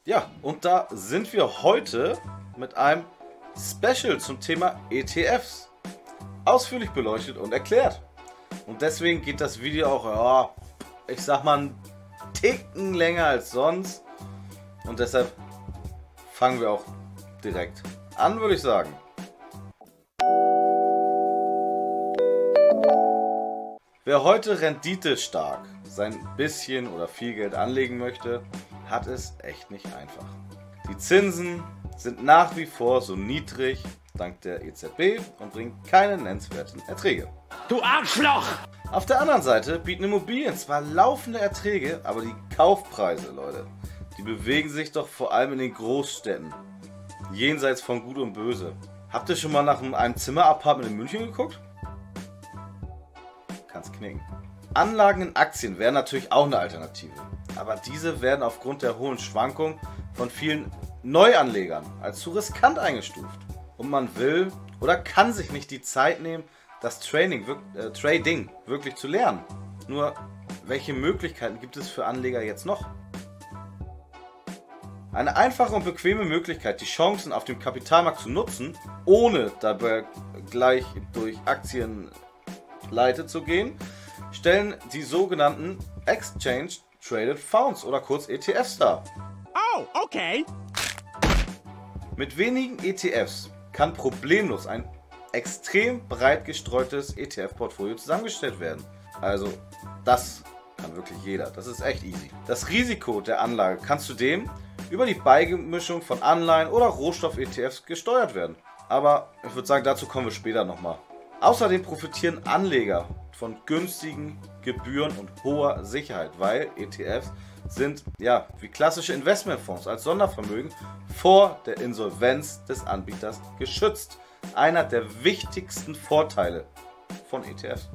Ja, und da sind wir heute mit einem Special zum Thema ETFs. Ausführlich beleuchtet und erklärt. Und deswegen geht das Video auch, ja, ich sag mal, einen Ticken länger als sonst. Und deshalb fangen wir auch direkt an, würde ich sagen. Wer heute renditestark sein bisschen oder viel Geld anlegen möchte, hat es echt nicht einfach. Die Zinsen sind nach wie vor so niedrig dank der EZB und bringen keine nennenswerten Erträge. Du Arschloch! Auf der anderen Seite bieten Immobilien zwar laufende Erträge, aber die Kaufpreise, Leute, die bewegen sich doch vor allem in den Großstädten, jenseits von Gut und Böse. Habt ihr schon mal nach einem Zimmer-Apartment in München geguckt? Kann's knicken. Anlagen in Aktien wären natürlich auch eine Alternative, aber diese werden aufgrund der hohen Schwankungen von vielen Neuanlegern als zu riskant eingestuft. Und man will oder kann sich nicht die Zeit nehmen, das Trading wirklich zu lernen. Nur, welche Möglichkeiten gibt es für Anleger jetzt noch? Eine einfache und bequeme Möglichkeit, die Chancen auf dem Kapitalmarkt zu nutzen, ohne dabei gleich durch Aktien pleite zu gehen, stellen die sogenannten Exchange Traded Funds oder kurz ETFs dar. Oh, okay. Mit wenigen ETFs kann problemlos ein extrem breit gestreutes ETF-Portfolio zusammengestellt werden. Also das kann wirklich jeder, das ist echt easy. Das Risiko der Anlage kann zudem über die Beimischung von Anleihen oder Rohstoff-ETFs gesteuert werden. Aber ich würde sagen, dazu kommen wir später nochmal. Außerdem profitieren Anleger von günstigen Gebühren und hoher Sicherheit, weil ETFs sind ja wie klassische Investmentfonds als Sondervermögen vor der Insolvenz des Anbieters geschützt. Einer der wichtigsten Vorteile von ETFs.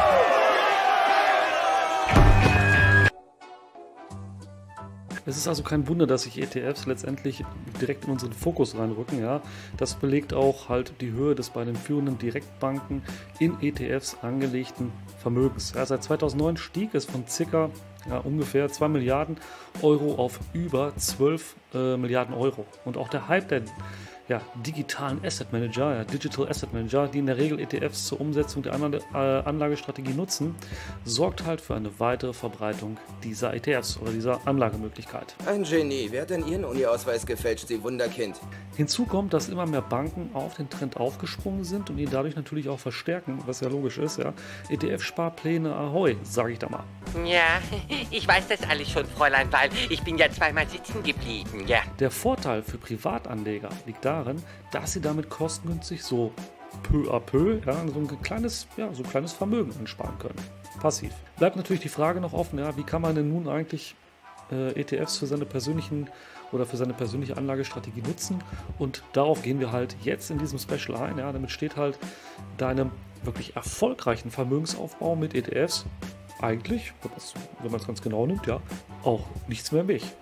Es ist also kein Wunder, dass sich ETFs letztendlich direkt in unseren Fokus reinrücken. Ja. Das belegt auch halt die Höhe des bei den führenden Direktbanken in ETFs angelegten Vermögens. Ja, seit 2009 stieg es von ca. Ungefähr 2 Milliarden Euro auf über 12 Milliarden Euro. Und auch der Hype der digitalen Asset Manager, Digital Asset Manager, die in der Regel ETFs zur Umsetzung der Anlagestrategie nutzen, sorgt halt für eine weitere Verbreitung dieser ETFs oder dieser Anlagemöglichkeit. Ein Genie. Wer hat denn Ihren Uni-Ausweis gefälscht, Sie Wunderkind? Hinzu kommt, dass immer mehr Banken auf den Trend aufgesprungen sind und ihn dadurch natürlich auch verstärken, was ja logisch ist. Ja. ETF-Sparpläne ahoi, sage ich da mal. Ja, ich weiß das alles schon, Fräulein, weil ich bin ja zweimal sitzen geblieben, ja. Der Vorteil für Privatanleger liegt darin, dass sie damit kostengünstig so peu à peu so ein kleines Vermögen ansparen können. Passiv. Bleibt natürlich die Frage noch offen, wie kann man denn nun eigentlich ETFs für seine persönliche Anlagestrategie nutzen, und darauf gehen wir halt jetzt in diesem Special ein. Ja, damit steht halt deinem wirklich erfolgreichen Vermögensaufbau mit ETFs eigentlich, wenn man es ganz genau nimmt, auch nichts mehr im Weg.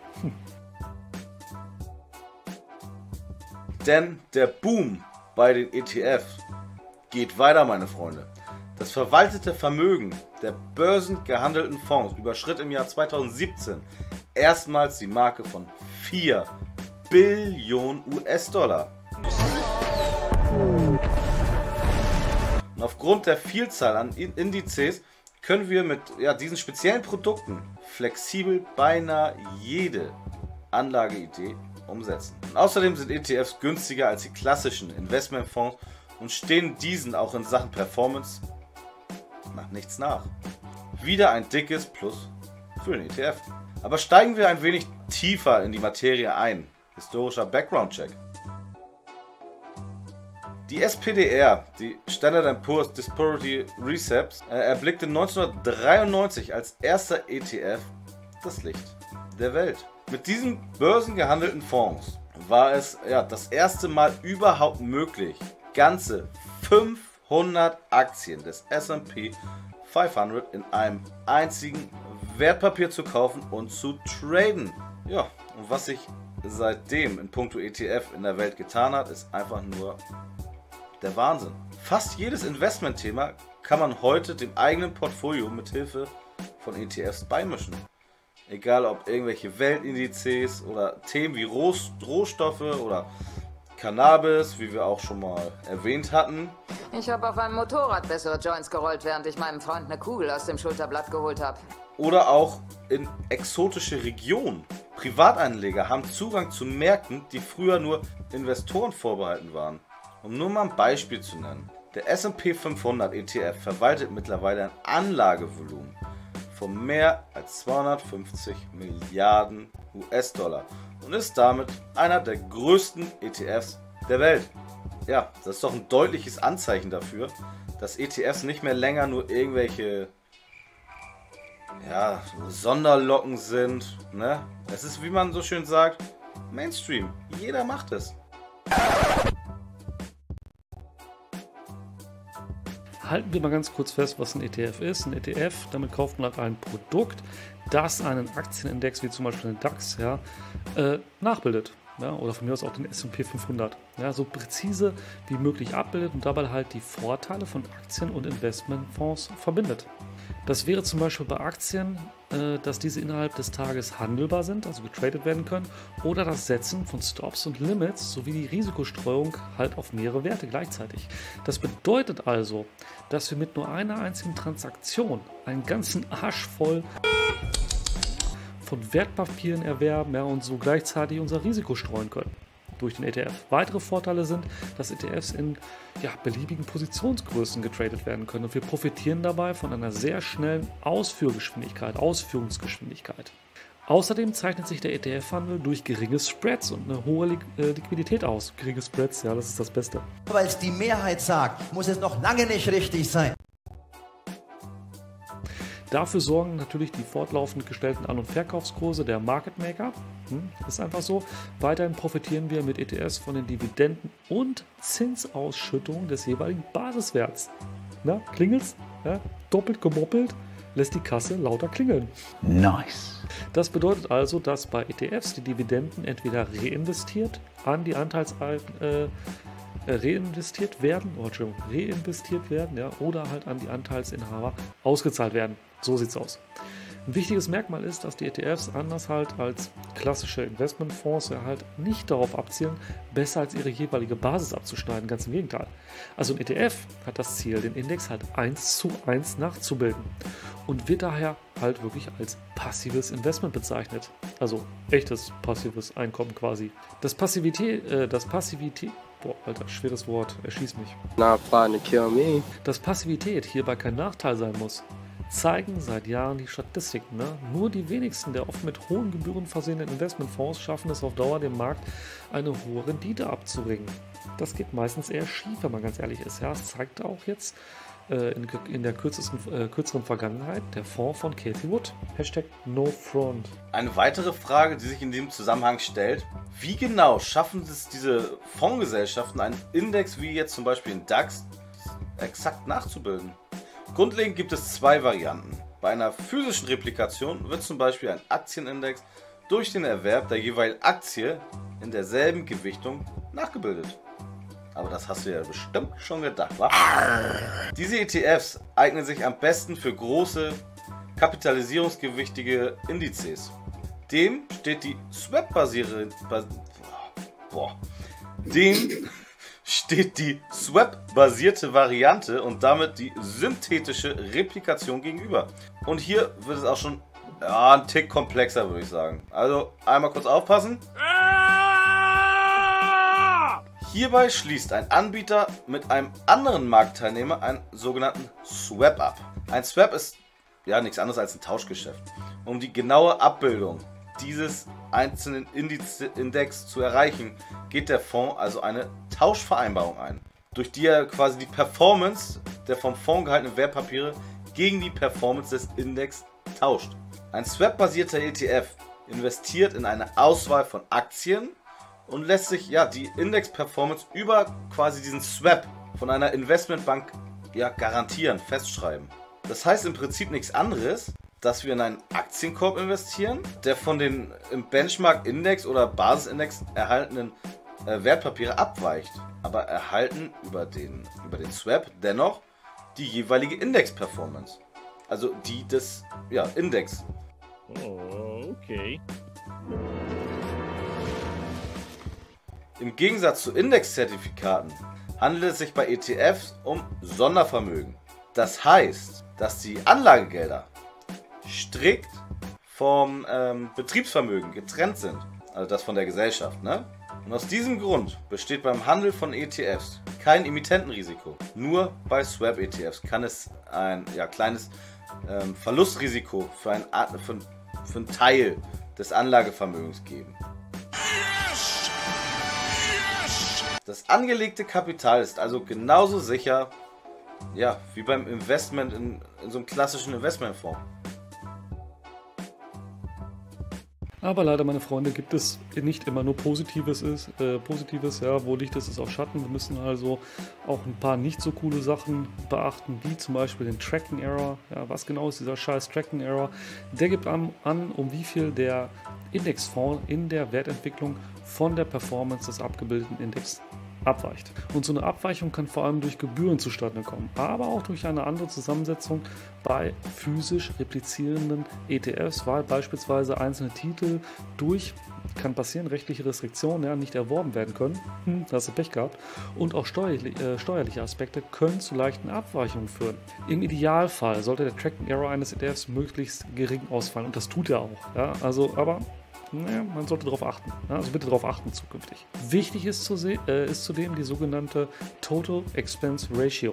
Denn der Boom bei den ETFs geht weiter, meine Freunde. Das verwaltete Vermögen der börsengehandelten Fonds überschritt im Jahr 2017 erstmals die Marke von 4 Billionen US-Dollar. Und aufgrund der Vielzahl an Indizes können wir mit diesen speziellen Produkten flexibel beinahe jede Anlageidee umsetzen. Und außerdem sind ETFs günstiger als die klassischen Investmentfonds und stehen diesen auch in Sachen Performance nach nichts nach. Wieder ein dickes Plus für den ETF. Aber steigen wir ein wenig tiefer in die Materie ein. Historischer Background-Check. Die SPDR, die Standard & Poor's Disparity Research, erblickte 1993 als erster ETF das Licht der Welt. Mit diesen börsengehandelten Fonds war es das erste Mal überhaupt möglich, ganze 500 Aktien des S&P 500 in einem einzigen Wertpapier zu kaufen und zu traden. Ja, und was sich seitdem in puncto ETF in der Welt getan hat, ist einfach nur der Wahnsinn. Fast jedes Investmentthema kann man heute dem eigenen Portfolio mit Hilfe von ETFs beimischen. Egal ob irgendwelche Weltindizes oder Themen wie Rohstoffe oder Cannabis, wie wir auch schon mal erwähnt hatten. Ich habe auf einem Motorrad bessere Joints gerollt, während ich meinem Freund eine Kugel aus dem Schulterblatt geholt habe. Oder auch in exotische Regionen. Privatanleger haben Zugang zu Märkten, die früher nur Investoren vorbehalten waren. Um nur mal ein Beispiel zu nennen. Der S&P 500 ETF verwaltet mittlerweile ein Anlagevolumen von mehr als 250 Milliarden US-Dollar und ist damit einer der größten ETFs der Welt. Ja, das ist doch ein deutliches Anzeichen dafür, dass ETFs nicht mehr länger nur irgendwelche Sonderlocken sind. Ne? Es ist, wie man so schön sagt, Mainstream. Jeder macht es. Halten wir mal ganz kurz fest, was ein ETF ist. Ein ETF, damit kauft man halt ein Produkt, das einen Aktienindex, wie zum Beispiel den DAX, nachbildet. Ja, oder von mir aus auch den S&P 500. Ja, so präzise wie möglich abbildet und dabei halt die Vorteile von Aktien und Investmentfonds verbindet. Das wäre zum Beispiel bei Aktien, dass diese innerhalb des Tages handelbar sind, also getradet werden können, oder das Setzen von Stops und Limits sowie die Risikostreuung halt auf mehrere Werte gleichzeitig. Das bedeutet also, dass wir mit nur einer einzigen Transaktion einen ganzen Arsch voll von Wertpapieren erwerben, und so gleichzeitig unser Risiko streuen können durch den ETF. Weitere Vorteile sind, dass ETFs in beliebigen Positionsgrößen getradet werden können und wir profitieren dabei von einer sehr schnellen Ausführungsgeschwindigkeit. Außerdem zeichnet sich der ETF-Handel durch geringe Spreads und eine hohe Liquidität aus. Geringe Spreads, ja, das ist das Beste. Weil es die Mehrheit sagt, muss es noch lange nicht richtig sein. Dafür sorgen natürlich die fortlaufend gestellten An- und Verkaufskurse der Market Maker. Ist einfach so. Weiterhin profitieren wir mit ETFs von den Dividenden und Zinsausschüttungen des jeweiligen Basiswerts. Na, klingelt's? Ja, doppelt gemoppelt lässt die Kasse lauter klingeln. Nice. Das bedeutet also, dass bei ETFs die Dividenden entweder reinvestiert werden, ja, oder halt an die Anteilsinhaber ausgezahlt werden. So sieht's aus. Ein wichtiges Merkmal ist, dass die ETFs anders halt als klassische Investmentfonds halt nicht darauf abzielen, besser als ihre jeweilige Basis abzuschneiden. Ganz im Gegenteil. Also ein ETF hat das Ziel, den Index halt 1:1 nachzubilden und wird daher halt wirklich als passives Investment bezeichnet. Also echtes passives Einkommen quasi. Das Passivität, boah, Alter, schweres Wort, erschieß mich. Not trying to kill me. Dass Passivität hierbei kein Nachteil sein muss, zeigen seit Jahren die Statistiken. Nur die wenigsten der oft mit hohen Gebühren versehenen Investmentfonds schaffen es auf Dauer, dem Markt eine hohe Rendite abzuringen. Das geht meistens eher schief, wenn man ganz ehrlich ist. Ja, das zeigt auch jetzt in der kürzeren Vergangenheit der Fonds von Cathie Wood. #NoFront. Eine weitere Frage, die sich in diesem Zusammenhang stellt: Wie genau schaffen es diese Fondsgesellschaften, einen Index wie jetzt zum Beispiel den DAX exakt nachzubilden? Grundlegend gibt es zwei Varianten. Bei einer physischen Replikation wird zum Beispiel ein Aktienindex durch den Erwerb der jeweiligen Aktie in derselben Gewichtung nachgebildet. Aber das hast du ja bestimmt schon gedacht, wa? Diese ETFs eignen sich am besten für große, kapitalisierungsgewichtige Indizes. Dem steht die Swap-basierte Variante und damit die synthetische Replikation gegenüber. Und hier wird es auch schon ein Tick komplexer, würde ich sagen. Also einmal kurz aufpassen. Hierbei schließt ein Anbieter mit einem anderen Marktteilnehmer einen sogenannten Swap ab. Ein Swap ist nichts anderes als ein Tauschgeschäft. Um die genaue Abbildung dieses einzelnen Index zu erreichen, geht der Fonds also eine Tauschvereinbarung ein, durch die er quasi die Performance der vom Fonds gehaltenen Wertpapiere gegen die Performance des Index tauscht. Ein Swap-basierter ETF investiert in eine Auswahl von Aktien und lässt sich die Index-Performance über quasi diesen Swap von einer Investmentbank garantieren, festschreiben. Das heißt im Prinzip nichts anderes, dass wir in einen Aktienkorb investieren, der von den im Benchmark-Index oder Basisindex erhaltenen Wertpapiere abweicht, aber erhalten über den Swap dennoch die jeweilige Index-Performance, also die des Index. Oh, okay. Im Gegensatz zu Indexzertifikaten handelt es sich bei ETFs um Sondervermögen. Das heißt, dass die Anlagegelder strikt vom Betriebsvermögen getrennt sind, also das von der Gesellschaft, ne? Und aus diesem Grund besteht beim Handel von ETFs kein Emittentenrisiko. Nur bei Swap-ETFs kann es ein kleines Verlustrisiko für einen Teil des Anlagevermögens geben. Das angelegte Kapital ist also genauso sicher, wie beim Investment in so einem klassischen Investmentfonds. Aber leider, meine Freunde, gibt es nicht immer nur Positives, wo Licht ist, ist auch Schatten. Wir müssen also auch ein paar nicht so coole Sachen beachten, wie zum Beispiel den Tracking Error. Ja, was genau ist dieser scheiß Tracking Error? Der gibt an, um wie viel der Indexfonds in der Wertentwicklung von der Performance des abgebildeten Index abweicht. Und so eine Abweichung kann vor allem durch Gebühren zustande kommen, aber auch durch eine andere Zusammensetzung bei physisch replizierenden ETFs, weil beispielsweise einzelne Titel kann passieren, rechtliche Restriktionen nicht erworben werden können, da hast du Pech gehabt, und auch steuerliche Aspekte können zu leichten Abweichungen führen. Im Idealfall sollte der Tracking Error eines ETFs möglichst gering ausfallen, und das tut er auch. Ja? Aber man sollte darauf achten. Also bitte darauf achten zukünftig. Wichtig ist zudem die sogenannte Total Expense Ratio,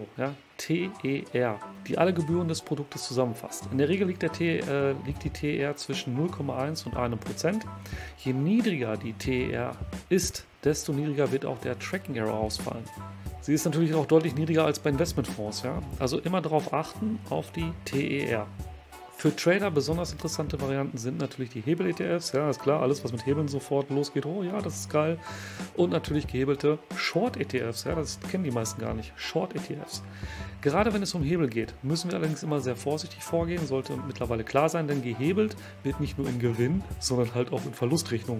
TER, die alle Gebühren des Produktes zusammenfasst. In der Regel liegt die TER zwischen 0,1 und 1%. Je niedriger die TER ist, desto niedriger wird auch der Tracking Error ausfallen. Sie ist natürlich auch deutlich niedriger als bei Investmentfonds. Also immer darauf achten, auf die TER. Für Trader besonders interessante Varianten sind natürlich die Hebel-ETFs, ist klar, alles was mit Hebeln sofort losgeht, oh ja, das ist geil. Und natürlich gehebelte Short-ETFs, das kennen die meisten gar nicht, Short-ETFs. Gerade wenn es um Hebel geht, müssen wir allerdings immer sehr vorsichtig vorgehen, sollte mittlerweile klar sein, denn gehebelt wird nicht nur in Gewinn, sondern halt auch in Verlustrichtung.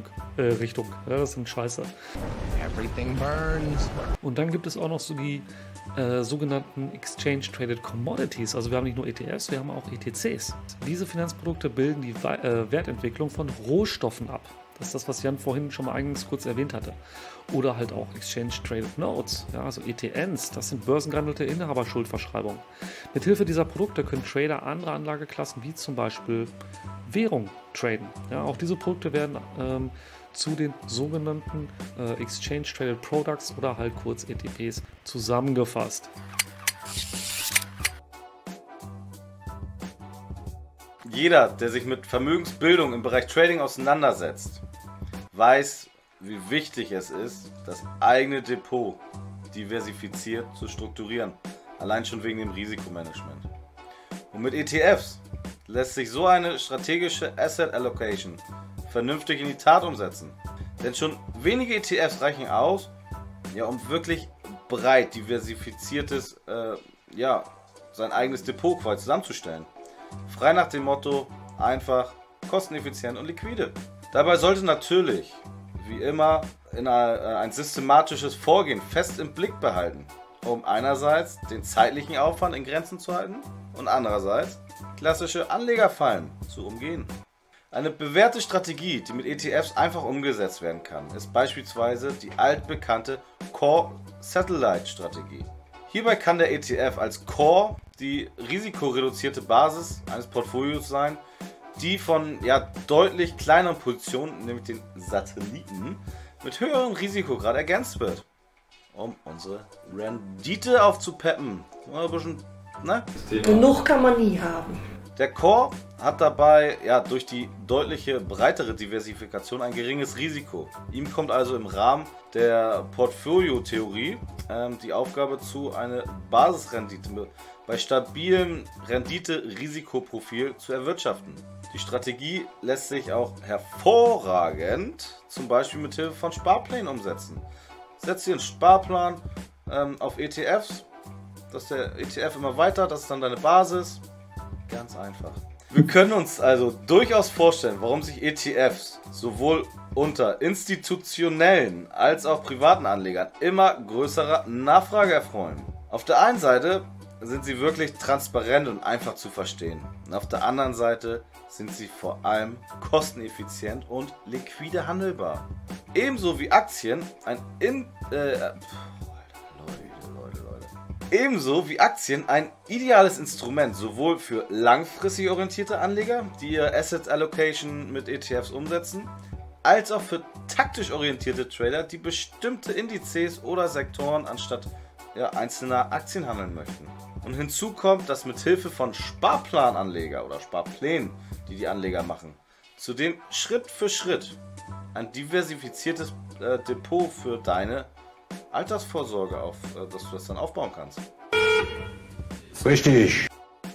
Das sind Scheiße. Everything burns. Und dann gibt es auch noch so die sogenannten Exchange Traded Commodities, also wir haben nicht nur ETFs, wir haben auch ETCs. Diese Finanzprodukte bilden die Wertentwicklung von Rohstoffen ab. Das ist das, was Jan vorhin schon mal eingangs kurz erwähnt hatte. Oder halt auch Exchange Traded Notes, also ETNs, das sind börsengehandelte Inhaberschuldverschreibungen. Mithilfe dieser Produkte können Trader andere Anlageklassen wie zum Beispiel Währung traden. Auch diese Produkte werden zu den sogenannten Exchange Traded Products oder halt kurz ETPs zusammengefasst. Jeder, der sich mit Vermögensbildung im Bereich Trading auseinandersetzt, weiß, wie wichtig es ist, das eigene Depot diversifiziert zu strukturieren. Allein schon wegen dem Risikomanagement. Und mit ETFs lässt sich so eine strategische Asset Allocation vernünftig in die Tat umsetzen. Denn schon wenige ETFs reichen aus, um wirklich breit diversifiziertes, sein eigenes Depot quasi zusammenzustellen. Frei nach dem Motto, einfach, kosteneffizient und liquide. Dabei sollte natürlich, wie immer, ein systematisches Vorgehen fest im Blick behalten, um einerseits den zeitlichen Aufwand in Grenzen zu halten und andererseits klassische Anlegerfallen zu umgehen. Eine bewährte Strategie, die mit ETFs einfach umgesetzt werden kann, ist beispielsweise die altbekannte Core-Satellite-Strategie. Hierbei kann der ETF als Core die risikoreduzierte Basis eines Portfolios sein, die von deutlich kleineren Positionen, nämlich den Satelliten, mit höherem Risikograd ergänzt wird, um unsere Rendite aufzupeppen. Ein bisschen, Genug kann man nie haben. Der Core hat dabei durch die deutliche breitere Diversifikation ein geringes Risiko. Ihm kommt also im Rahmen der Portfoliotheorie die Aufgabe zu, eine Basisrendite bei stabilem Rendite-Risikoprofil zu erwirtschaften. Die Strategie lässt sich auch hervorragend zum Beispiel mit Hilfe von Sparplänen umsetzen. Setz dir einen Sparplan auf ETFs, dass der ETF immer weiter, das ist dann deine Basis. Ganz einfach. Wir können uns also durchaus vorstellen, warum sich ETFs sowohl unter institutionellen als auch privaten Anlegern immer größerer Nachfrage erfreuen. Auf der einen Seite sind sie wirklich transparent und einfach zu verstehen. Und auf der anderen Seite sind sie vor allem kosteneffizient und liquide handelbar. Ebenso wie Aktien Ebenso wie Aktien ein ideales Instrument sowohl für langfristig orientierte Anleger, die ihr Asset Allocation mit ETFs umsetzen, als auch für taktisch orientierte Trader, die bestimmte Indizes oder Sektoren anstatt einzelner Aktien handeln möchten. Und hinzu kommt, dass mit Hilfe von Sparplananleger oder Sparplänen, die die Anleger machen, zudem Schritt für Schritt ein diversifiziertes Depot für deine Altersvorsorge dass du das dann aufbauen kannst. Richtig.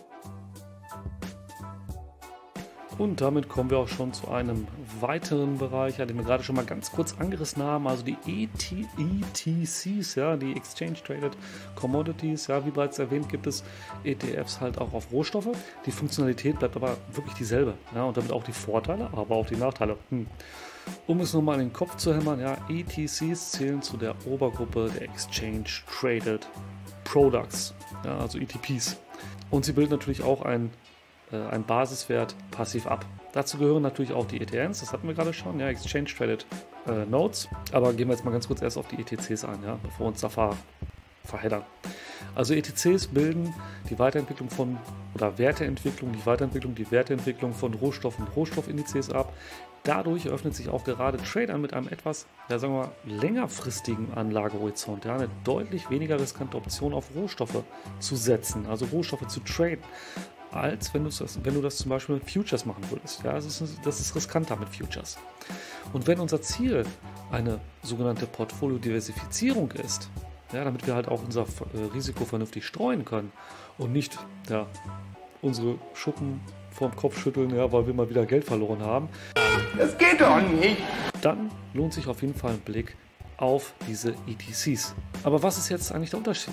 Und damit kommen wir auch schon zu einem weiteren Bereich, den wir gerade schon mal ganz kurz angerissen haben, also die ETCs, ja, die Exchange Traded Commodities. Ja, wie bereits erwähnt, gibt es ETFs halt auch auf Rohstoffe. Die Funktionalität bleibt aber wirklich dieselbe, ja, und damit auch die Vorteile, aber auch die Nachteile. Um es nochmal in den Kopf zu hämmern, ja, ETCs zählen zu der Obergruppe der Exchange Traded Products, ja, also ETPs. Und sie bilden natürlich auch ein Basiswert passiv ab. Dazu gehören natürlich auch die ETNs, das hatten wir gerade schon, ja, Exchange Traded Notes. Aber gehen wir jetzt mal ganz kurz erst auf die ETCs ein, ja, bevor wir uns da verheddern. Also ETCs bilden die Weiterentwicklung von, oder Werteentwicklung, die Werteentwicklung von Rohstoffen und Rohstoffindizes ab. Dadurch öffnet sich auch gerade Tradern mit einem etwas, ja, sagen wir mal, längerfristigen Anlagehorizont, ja, eine deutlich weniger riskante Option auf Rohstoffe zu setzen, also Rohstoffe zu traden, als wenn du das zum Beispiel mit Futures machen würdest. Ja, das ist riskanter mit Futures. Und wenn unser Ziel eine sogenannte Portfolio-Diversifizierung ist, ja, damit wir halt auch unser Risiko vernünftig streuen können und nicht unsere Schuppen vorm Kopf schütteln, ja, weil wir mal wieder Geld verloren haben. Das geht doch nicht. Dann lohnt sich auf jeden Fall ein Blick auf diese ETCs. Aber was ist jetzt eigentlich der Unterschied?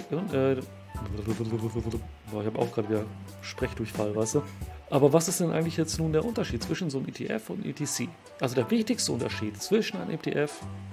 Ich habe auch gerade wieder Sprechdurchfall, weißt du? Aber was ist denn eigentlich jetzt nun der Unterschied zwischen so einem ETF und einem ETC? Also der wichtigste Unterschied zwischen einem ETF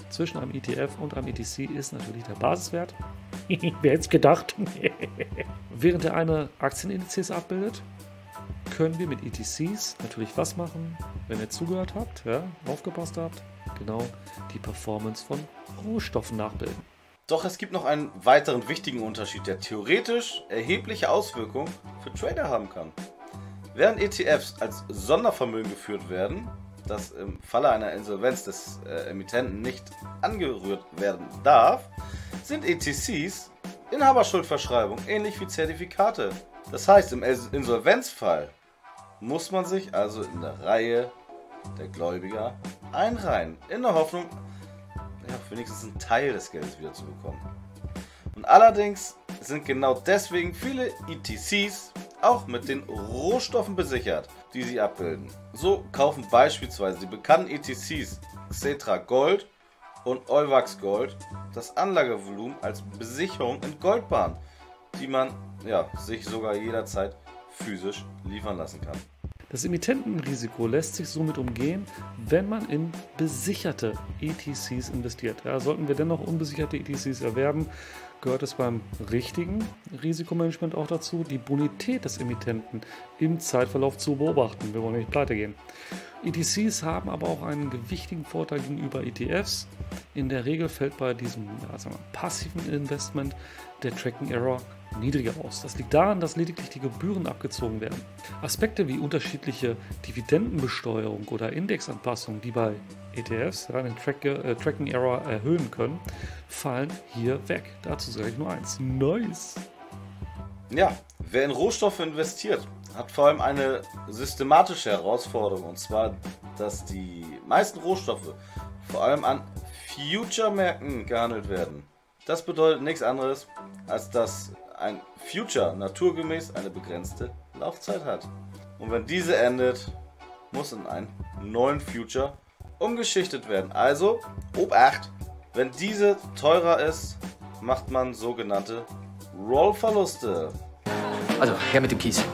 und einem ETC ist natürlich der Basiswert. Wer hätte es gedacht? Während der eine Aktienindizes abbildet, können wir mit ETCs natürlich was machen, wenn ihr zugehört habt, ja, aufgepasst habt, genau die Performance von Rohstoffen nachbilden. Doch es gibt noch einen weiteren wichtigen Unterschied, der theoretisch erhebliche Auswirkungen für Trader haben kann. Während ETFs als Sondervermögen geführt werden, das im Falle einer Insolvenz des Emittenten nicht angerührt werden darf, sind ETCs Inhaberschuldverschreibung, ähnlich wie Zertifikate. Das heißt, im Insolvenzfall muss man sich also in der Reihe der Gläubiger einreihen, in der Hoffnung, ja, wenigstens einen Teil des Geldes wieder zu bekommen. Und allerdings sind genau deswegen viele ETCs auch mit den Rohstoffen besichert, die sie abbilden. So kaufen beispielsweise die bekannten ETCs Xetra Gold und Euwax Gold das Anlagevolumen als Besicherung in Goldbahn, die man sich sogar jederzeit physisch liefern lassen kann. Das Emittentenrisiko lässt sich somit umgehen, wenn man in besicherte ETCs investiert. Ja, sollten wir dennoch unbesicherte ETCs erwerben, gehört es beim richtigen Risikomanagement auch dazu, die Bonität des Emittenten im Zeitverlauf zu beobachten. Wir wollen nicht pleite gehen. ETCs haben aber auch einen gewichtigen Vorteil gegenüber ETFs. In der Regel fällt bei diesem passiven Investment der Tracking Error niedriger aus. Das liegt daran, dass lediglich die Gebühren abgezogen werden. Aspekte wie unterschiedliche Dividendenbesteuerung oder Indexanpassung, die bei ETFs den Tracking Error erhöhen können, fallen hier weg. Dazu sage ich nur eins. Nice! Ja, wer in Rohstoffe investiert, hat vor allem eine systematische Herausforderung, und zwar, dass die meisten Rohstoffe vor allem an Future-Märkten gehandelt werden. Das bedeutet nichts anderes, als dass ein Future naturgemäß eine begrenzte Laufzeit hat. Und wenn diese endet, muss in einen neuen Future umgeschichtet werden. Also, Obacht, wenn diese teurer ist, macht man sogenannte Rollverluste. Also, her mit dem Kies.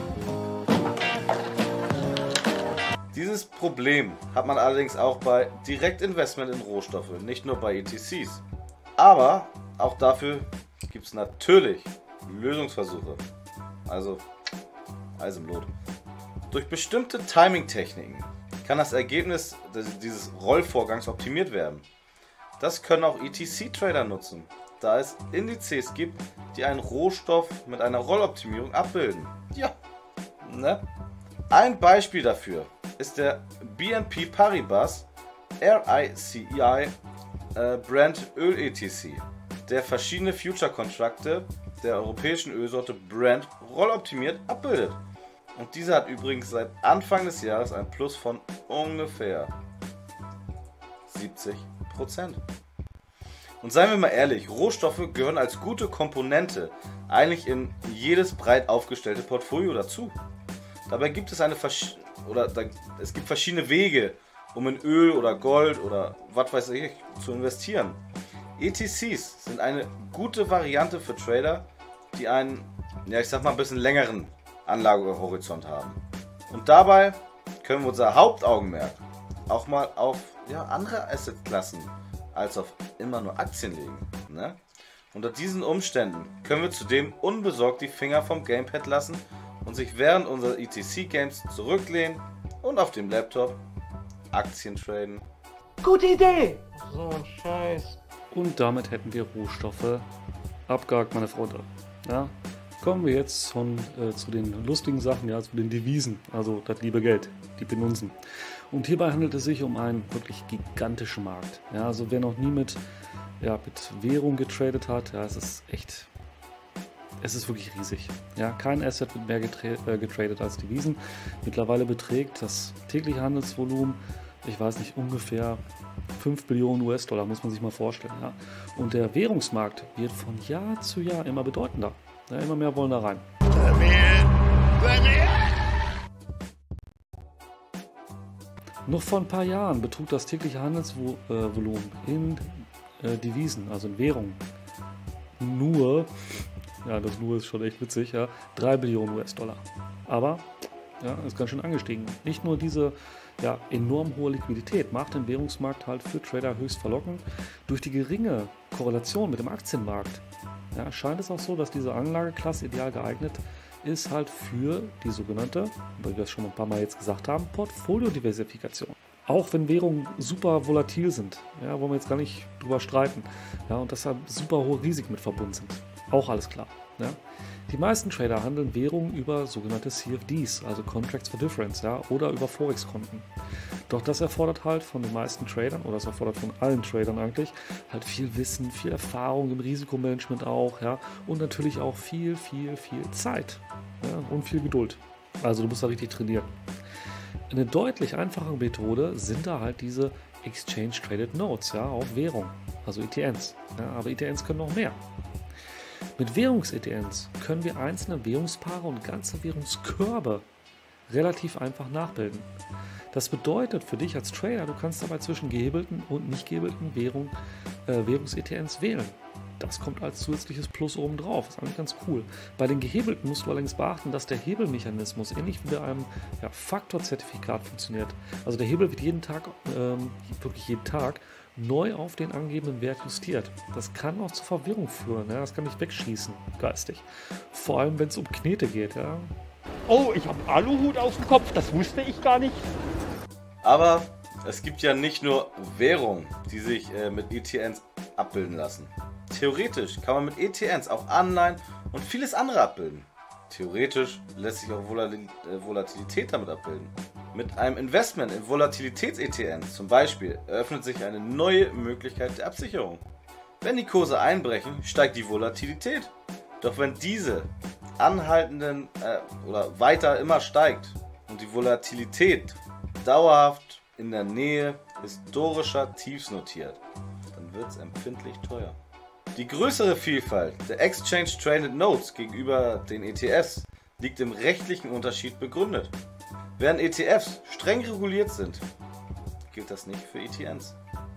Dieses Problem hat man allerdings auch bei Direktinvestment in Rohstoffe, nicht nur bei ETCs. Aber auch dafür gibt es natürlich Lösungsversuche. Also Eis im Lot. Durch bestimmte Timing-Techniken kann das Ergebnis dieses Rollvorgangs optimiert werden. Das können auch ETC-Trader nutzen, da es Indizes gibt, die einen Rohstoff mit einer Rolloptimierung abbilden. Ja, ne? Ein Beispiel dafür ist der BNP Paribas RICI Brent Öl ETC, der verschiedene Future-Kontrakte der europäischen Ölsorte Brent rolloptimiert abbildet. Und diese hat übrigens seit Anfang des Jahres ein Plus von ungefähr 70%. Und seien wir mal ehrlich, Rohstoffe gehören als gute Komponente eigentlich in jedes breit aufgestellte Portfolio dazu. Dabei gibt es es gibt verschiedene Wege, um in Öl oder Gold oder was weiß ich zu investieren. ETCs sind eine gute Variante für Trader, die einen, ja ich sag mal, ein bisschen längeren Anlagehorizont haben. Und dabei können wir unser Hauptaugenmerk auch mal auf andere Assetklassen als auf immer nur Aktien legen. Ne? Unter diesen Umständen können wir zudem unbesorgt die Finger vom Gamepad lassen und sich während unserer ETC-Games zurücklehnen und auf dem Laptop Aktien traden. Gute Idee! So ein Scheiß. Und damit hätten wir Rohstoffe abgehakt, meine Freunde. Ja, kommen wir jetzt zu den lustigen Sachen, ja, zu den Devisen, also das liebe Geld, die Penunsen. Und hierbei handelt es sich um einen wirklich gigantischen Markt. Ja, also wer noch nie mit Währung getradet hat, ja, es ist wirklich riesig. Ja, kein Asset wird mehr getradet als Devisen. Mittlerweile beträgt das tägliche Handelsvolumen, ich weiß nicht, ungefähr 5 Billionen US-Dollar, muss man sich mal vorstellen. Ja. Und der Währungsmarkt wird von Jahr zu Jahr immer bedeutender. Ja, immer mehr wollen da rein. Noch vor ein paar Jahren betrug das tägliche Handelsvolumen in Devisen, also in Währungen, nur, ja, das nur ist schon echt witzig, ja, 3 Billionen US-Dollar. Aber, ja, ist ganz schön angestiegen. Nicht nur diese enorm hohe Liquidität macht den Währungsmarkt halt für Trader höchst verlockend. Durch die geringe Korrelation mit dem Aktienmarkt scheint es auch so, dass diese Anlageklasse ideal geeignet ist halt für die sogenannte, weil wir das schon ein paar Mal jetzt gesagt haben, Portfoliodiversifikation. Auch wenn Währungen super volatil sind, ja, wollen wir jetzt gar nicht drüber streiten, ja, und deshalb super hohe Risiken mit verbunden sind. Auch alles klar. Ja. Die meisten Trader handeln Währungen über sogenannte CFDs, also Contracts for Difference, ja, oder über Forex-Konten. Doch das erfordert halt von den meisten Tradern, oder das erfordert von allen Tradern eigentlich, halt viel Wissen, viel Erfahrung im Risikomanagement auch, ja, und natürlich auch viel Zeit, ja, und viel Geduld. Also du musst da richtig trainieren. Eine deutlich einfachere Methode sind da halt diese Exchange Traded Notes, ja, auf Währung, also ETNs. Ja, aber ETNs können noch mehr. Mit Währungs-ETNs können wir einzelne Währungspaare und ganze Währungskörbe relativ einfach nachbilden. Das bedeutet für dich als Trader, du kannst dabei zwischen gehebelten und nicht gehebelten Währungs-ETNs wählen. Das kommt als zusätzliches Plus oben drauf. Das ist eigentlich ganz cool. Bei den gehebelten musst du allerdings beachten, dass der Hebelmechanismus ähnlich wie bei einem Faktorzertifikat funktioniert. Also der Hebel wird wirklich jeden Tag neu auf den angegebenen Wert justiert. Das kann auch zur Verwirrung führen. Ja? Das kann dich wegschießen, geistig. Vor allem, wenn es um Knete geht. Ja? Oh, ich habe Aluhut auf dem Kopf, das wusste ich gar nicht. Aber es gibt ja nicht nur Währungen, die sich mit ETNs abbilden lassen. Theoretisch kann man mit ETNs auch Anleihen und vieles andere abbilden. Theoretisch lässt sich auch Volatilität damit abbilden. Mit einem Investment in Volatilitäts-ETNs zum Beispiel eröffnet sich eine neue Möglichkeit der Absicherung. Wenn die Kurse einbrechen, steigt die Volatilität. Doch wenn diese anhaltenden oder weiter immer steigt und die Volatilität dauerhaft in der Nähe historischer Tiefs notiert, dann wird es empfindlich teuer. Die größere Vielfalt der Exchange Traded Notes gegenüber den ETFs liegt im rechtlichen Unterschied begründet. Während ETFs streng reguliert sind, gilt das nicht für ETNs.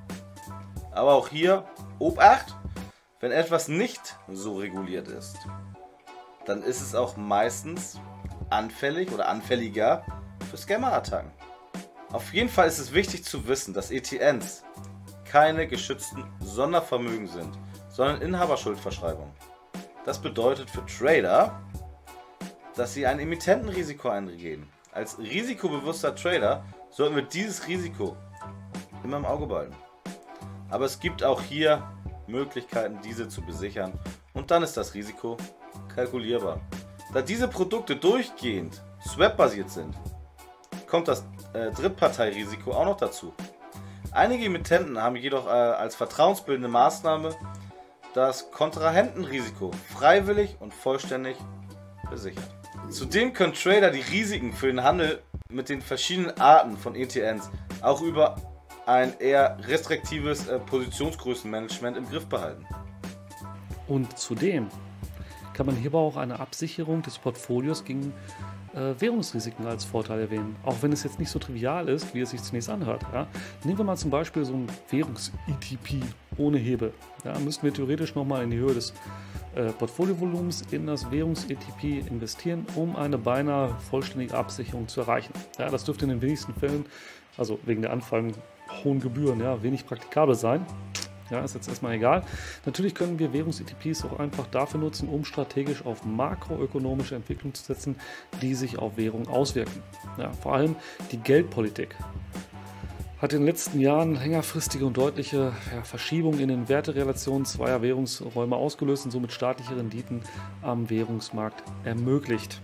Aber auch hier Obacht, wenn etwas nicht so reguliert ist, dann ist es auch meistens anfällig oder anfälliger für Scammer-Attacken. Auf jeden Fall ist es wichtig zu wissen, dass ETNs keine geschützten Sondervermögen sind, sondern Inhaberschuldverschreibungen. Das bedeutet für Trader, dass sie ein Emittentenrisiko eingehen. Als risikobewusster Trader sollten wir dieses Risiko immer im Auge behalten. Aber es gibt auch hier Möglichkeiten, diese zu besichern, und dann ist das Risiko kalkulierbar. Da diese Produkte durchgehend swap-basiert sind, kommt das Drittparteirisiko auch noch dazu. Einige Emittenten haben jedoch als vertrauensbildende Maßnahme das Kontrahentenrisiko freiwillig und vollständig besichert. Zudem können Trader die Risiken für den Handel mit den verschiedenen Arten von ETNs auch über ein eher restriktives Positionsgrößenmanagement im Griff behalten. Und zudem kann man hierbei auch eine Absicherung des Portfolios gegen Währungsrisiken als Vorteil erwähnen. Auch wenn es jetzt nicht so trivial ist, wie es sich zunächst anhört. Ja? Nehmen wir mal zum Beispiel so ein Währungs-ETP ohne Hebel. Ja, müssten wir theoretisch nochmal in die Höhe des Portfoliovolumens in das Währungs-ETP investieren, um eine beinahe vollständige Absicherung zu erreichen. Ja, das dürfte in den wenigsten Fällen, also wegen der anfallenden hohen Gebühren, ja, wenig praktikabel sein. Ja, ist jetzt erstmal egal. Natürlich können wir Währungs-ETPs auch einfach dafür nutzen, um strategisch auf makroökonomische Entwicklungen zu setzen, die sich auf Währungen auswirken. Ja, vor allem die Geldpolitik hat in den letzten Jahren längerfristige und deutliche Verschiebungen in den Werterelationen zweier Währungsräume ausgelöst und somit staatliche Renditen am Währungsmarkt ermöglicht.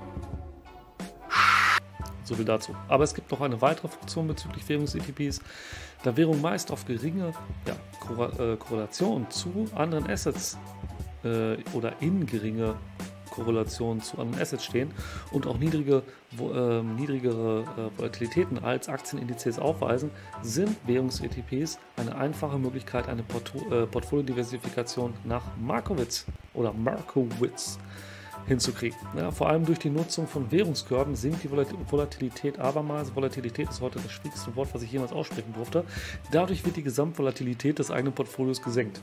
So viel dazu. Aber es gibt noch eine weitere Funktion bezüglich Währungs-ETPs. Da Währungen meist auf geringe Korrelation zu anderen Assets oder in geringe Korrelation zu anderen Assets stehen und auch niedrigere Volatilitäten als Aktienindizes aufweisen, sind Währungs-ETPs eine einfache Möglichkeit, eine Portfoliodiversifikation nach Markowitz hinzukriegen. Ja, vor allem durch die Nutzung von Währungskörben sinkt die Volatilität abermals. Volatilität ist heute das schwierigste Wort, was ich jemals aussprechen durfte. Dadurch wird die Gesamtvolatilität des eigenen Portfolios gesenkt.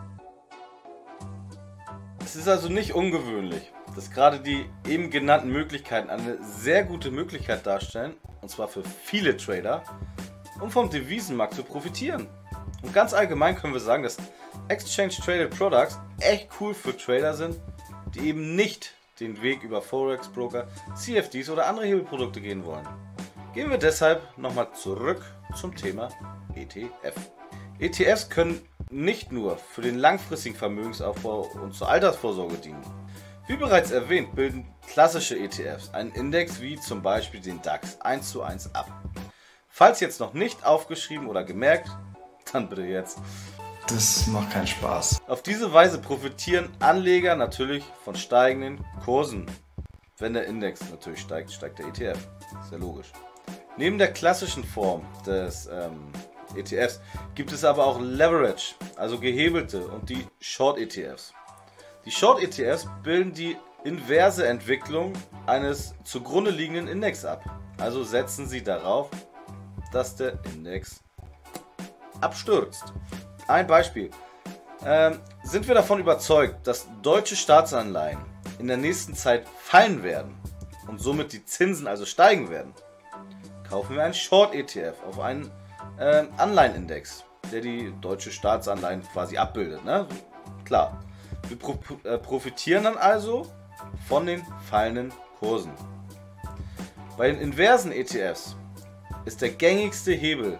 Es ist also nicht ungewöhnlich, dass gerade die eben genannten Möglichkeiten eine sehr gute Möglichkeit darstellen, und zwar für viele Trader, um vom Devisenmarkt zu profitieren. Und ganz allgemein können wir sagen, dass Exchange Traded Products echt cool für Trader sind, die eben nicht den Weg über Forex-Broker, CFDs oder andere Hebelprodukte gehen wollen. Gehen wir deshalb nochmal zurück zum Thema ETF. ETFs können nicht nur für den langfristigen Vermögensaufbau und zur Altersvorsorge dienen. Wie bereits erwähnt, bilden klassische ETFs einen Index wie zum Beispiel den DAX 1:1 ab. Falls jetzt noch nicht aufgeschrieben oder gemerkt, dann bitte jetzt. Das macht keinen Spaß. Auf diese Weise profitieren Anleger natürlich von steigenden Kursen. Wenn der Index natürlich steigt, steigt der ETF. Ist ja logisch. Neben der klassischen Form des ETFs gibt es aber auch Leverage, also gehebelte, und die Short-ETFs. Die Short-ETFs bilden die inverse Entwicklung eines zugrunde liegenden Index ab. Also setzen sie darauf, dass der Index abstürzt. Ein Beispiel. Sind wir davon überzeugt, dass deutsche Staatsanleihen in der nächsten Zeit fallen werden und somit die Zinsen also steigen werden, kaufen wir einen Short-ETF auf einen Anleihenindex, der die deutsche Staatsanleihen quasi abbildet. Ne? Klar. Wir profitieren dann also von den fallenden Kursen. Bei den inversen ETFs ist der gängigste Hebel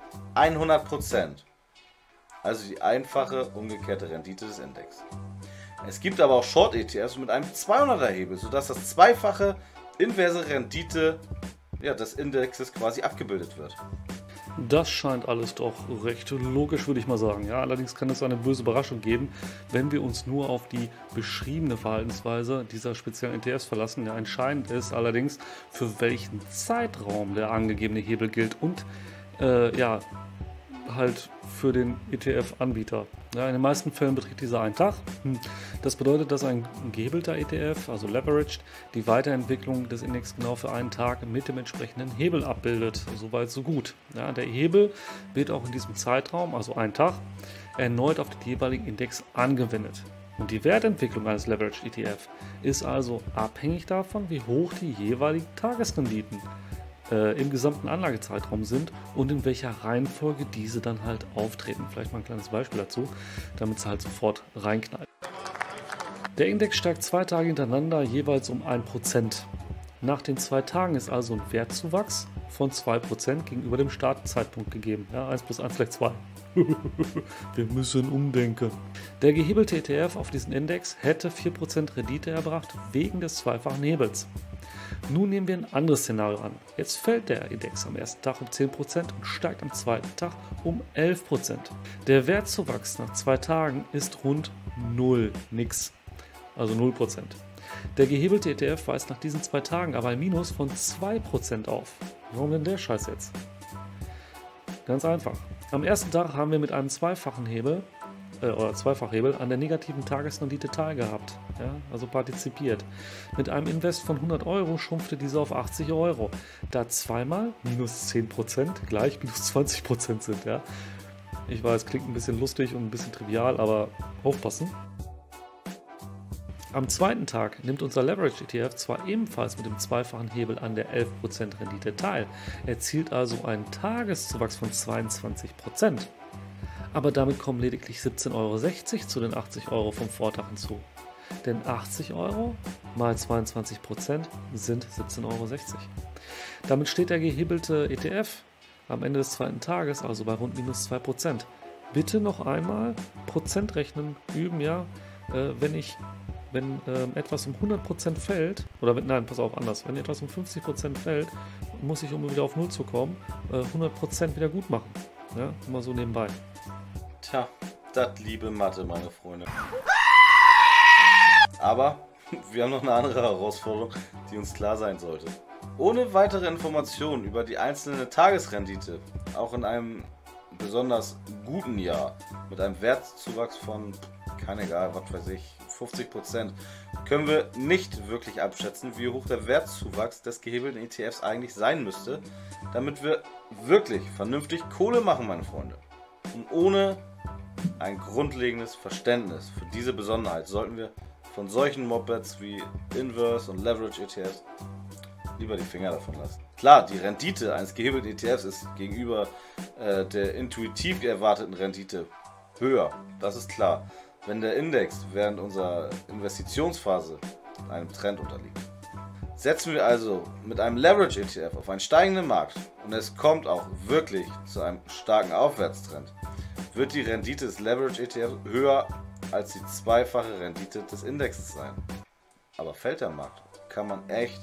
100%. Also die einfache umgekehrte Rendite des Index. Es gibt aber auch Short-ETFs mit einem 200er Hebel, sodass das zweifache inverse Rendite des Indexes quasi abgebildet wird. Das scheint alles doch recht logisch, würde ich mal sagen. Ja, allerdings kann es eine böse Überraschung geben, wenn wir uns nur auf die beschriebene Verhaltensweise dieser speziellen ETFs verlassen. Ja, entscheidend ist allerdings, für welchen Zeitraum der angegebene Hebel gilt und halt für den ETF-Anbieter. Ja, in den meisten Fällen beträgt dieser einen Tag. Das bedeutet, dass ein gehebelter ETF, also leveraged, die Weiterentwicklung des Index genau für einen Tag mit dem entsprechenden Hebel abbildet. Soweit so gut. Ja, der Hebel wird auch in diesem Zeitraum, also einen Tag, erneut auf den jeweiligen Index angewendet. Und die Wertentwicklung eines Leveraged ETF ist also abhängig davon, wie hoch die jeweiligen Tagesrenditen im gesamten Anlagezeitraum sind und in welcher Reihenfolge diese dann halt auftreten. Vielleicht mal ein kleines Beispiel dazu, damit es halt sofort reinknallt. Der Index steigt 2 Tage hintereinander jeweils um 1%. Nach den 2 Tagen ist also ein Wertzuwachs von 2% gegenüber dem Startzeitpunkt gegeben. Ja, 1 plus 1 gleich 2. Wir müssen umdenken. Der gehebelte ETF auf diesen Index hätte 4% Rendite erbracht wegen des zweifachen Hebels. Nun nehmen wir ein anderes Szenario an. Jetzt fällt der Index am ersten Tag um 10% und steigt am zweiten Tag um 11%. Der Wertzuwachs nach 2 Tagen ist rund 0, nix. Also 0%. Der gehebelte ETF weist nach diesen 2 Tagen aber ein Minus von 2% auf. Warum denn der Scheiß jetzt? Ganz einfach. Am ersten Tag haben wir mit einem Zweifachhebel an der negativen Tagesrendite teilgehabt, ja, also partizipiert. Mit einem Invest von 100 Euro schrumpfte diese auf 80 Euro, da zweimal minus 10% gleich minus 20% sind. Ja. Ich weiß, klingt ein bisschen lustig und ein bisschen trivial, aber aufpassen. Am zweiten Tag nimmt unser Leverage ETF zwar ebenfalls mit dem zweifachen Hebel an der 11% Rendite teil, erzielt also einen Tageszuwachs von 22%. Aber damit kommen lediglich 17,60 Euro zu den 80 Euro vom Vortag hinzu. Denn 80 Euro mal 22% sind 17,60 Euro. Damit steht der gehebelte ETF am Ende des zweiten Tages also bei rund minus 2%. Bitte noch einmal Prozent rechnen üben, ja, wenn etwas um 100% fällt, oder wenn etwas um 50% fällt, muss ich, um wieder auf 0 zu kommen, 100% wieder gut machen. Ja, immer so nebenbei. Tja, das liebe Mathe, meine Freunde. Aber wir haben noch eine andere Herausforderung, die uns klar sein sollte. Ohne weitere Informationen über die einzelne Tagesrendite, auch in einem besonders guten Jahr, mit einem Wertzuwachs von, keine Egal, was weiß ich, 50%, können wir nicht wirklich abschätzen, wie hoch der Wertzuwachs des gehebelten ETFs eigentlich sein müsste, damit wir wirklich vernünftig Kohle machen, meine Freunde. Und ohne ein grundlegendes Verständnis für diese Besonderheit sollten wir von solchen Mopeds wie Inverse und Leverage ETFs lieber die Finger davon lassen. Klar, die Rendite eines gehebelten ETFs ist gegenüber der intuitiv erwarteten Rendite höher, das ist klar, wenn der Index während unserer Investitionsphase einem Trend unterliegt. Setzen wir also mit einem Leverage ETF auf einen steigenden Markt und es kommt auch wirklich zu einem starken Aufwärtstrend, wird die Rendite des Leverage ETFs höher als die zweifache Rendite des Indexes sein. Aber fällt der Markt, kann man echt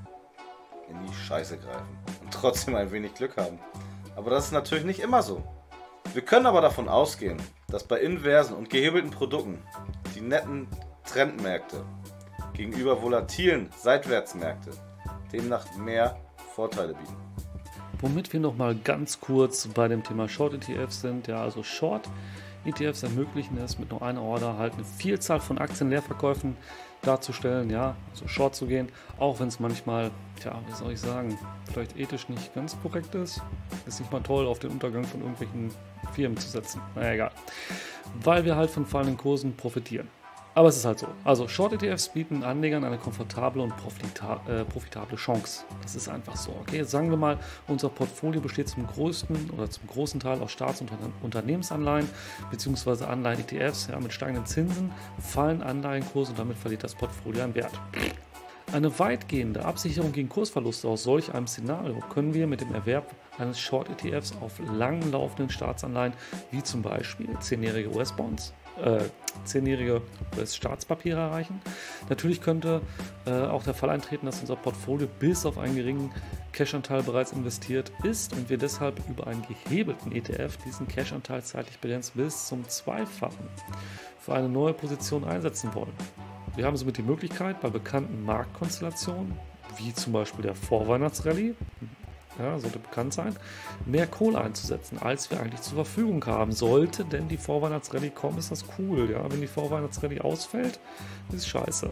in die Scheiße greifen und trotzdem ein wenig Glück haben. Aber das ist natürlich nicht immer so. Wir können aber davon ausgehen, dass bei inversen und gehebelten Produkten die netten Trendmärkte gegenüber volatilen Seitwärtsmärkte demnach mehr Vorteile bieten. Womit wir nochmal ganz kurz bei dem Thema Short ETFs sind, ja, also Short ETFs ermöglichen es, mit nur einer Order halt eine Vielzahl von Aktienleerverkäufen darzustellen, ja, also Short zu gehen, auch wenn es manchmal, tja, wie soll ich sagen, vielleicht ethisch nicht ganz korrekt ist. Ist nicht mal toll, auf den Untergang von irgendwelchen Firmen zu setzen. Naja, egal. Weil wir halt von fallenden Kursen profitieren. Aber es ist halt so. Also Short-ETFs bieten Anlegern eine komfortable und profitable Chance. Das ist einfach so. Okay, jetzt sagen wir mal, unser Portfolio besteht zum großen Teil aus Staats- und Unternehmensanleihen bzw. Anleihen-ETFs. Ja, mit steigenden Zinsen fallen Anleihenkurse und damit verliert das Portfolio an Wert. Eine weitgehende Absicherung gegen Kursverluste aus solch einem Szenario können wir mit dem Erwerb eines Short-ETFs auf langlaufenden Staatsanleihen, wie zum Beispiel 10-jährige US-Bonds, 10-jährige US-Staatspapiere erreichen. Natürlich könnte auch der Fall eintreten, dass unser Portfolio bis auf einen geringen Cash-Anteil bereits investiert ist und wir deshalb über einen gehebelten ETF diesen Cash-Anteil zeitlich begrenzt bis zum Zweifachen für eine neue Position einsetzen wollen. Wir haben somit die Möglichkeit, bei bekannten Marktkonstellationen, wie zum Beispiel der Vorweihnachtsrallye, ja, sollte bekannt sein, mehr Kohle einzusetzen, als wir eigentlich zur Verfügung haben. Sollte denn die Vorweihnachtsrallye kommen, ist das cool. Ja? Wenn die Vorweihnachtsrallye ausfällt, ist scheiße.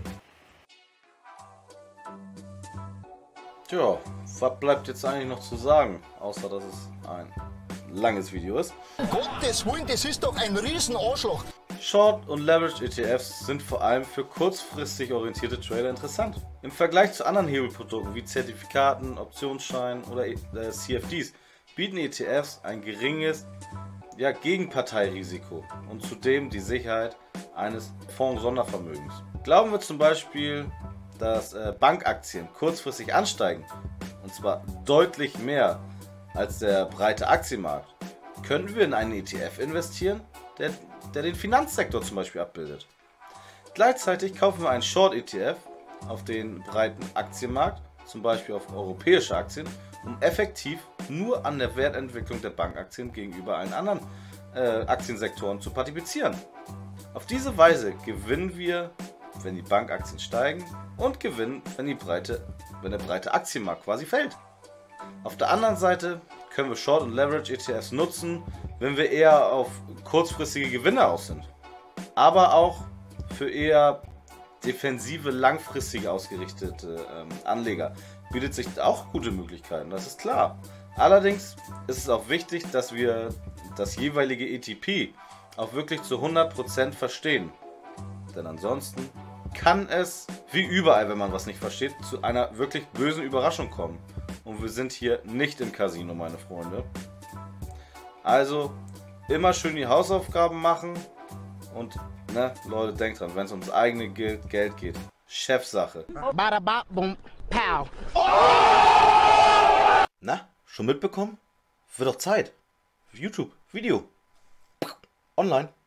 Tja, was bleibt jetzt eigentlich noch zu sagen, außer dass es ein langes Video ist. Um Gottes Willen, das ist doch ein Riesenarschloch. Short- und Leverage-ETFs sind vor allem für kurzfristig orientierte Trader interessant. Im Vergleich zu anderen Hebelprodukten wie Zertifikaten, Optionsscheinen oder CFDs bieten ETFs ein geringes Gegenparteirisiko und zudem die Sicherheit eines Fonds-Sondervermögens. Glauben wir zum Beispiel, dass Bankaktien kurzfristig ansteigen, und zwar deutlich mehr als der breite Aktienmarkt, könnten wir in einen ETF investieren, der den Finanzsektor zum Beispiel abbildet. Gleichzeitig kaufen wir einen Short-ETF auf den breiten Aktienmarkt, zum Beispiel auf europäische Aktien, um effektiv nur an der Wertentwicklung der Bankaktien gegenüber allen anderen Aktiensektoren zu partizipieren. Auf diese Weise gewinnen wir, wenn die Bankaktien steigen, und gewinnen, wenn der breite Aktienmarkt quasi fällt. Auf der anderen Seite können wir Short- und Leverage-ETFs nutzen, wenn wir eher auf kurzfristige Gewinne aus sind. Aber auch für eher defensive, langfristige ausgerichtete Anleger bietet sich auch gute Möglichkeiten, das ist klar. Allerdings ist es auch wichtig, dass wir das jeweilige ETP auch wirklich zu 100% verstehen. Denn ansonsten kann es, wie überall, wenn man was nicht versteht, zu einer wirklich bösen Überraschung kommen. Und wir sind hier nicht im Casino, meine Freunde. Also immer schön die Hausaufgaben machen. Und ne, Leute, denkt dran, wenn es ums eigene Geld geht, Chefsache. Na, schon mitbekommen? Wird doch Zeit. YouTube, Video. Online.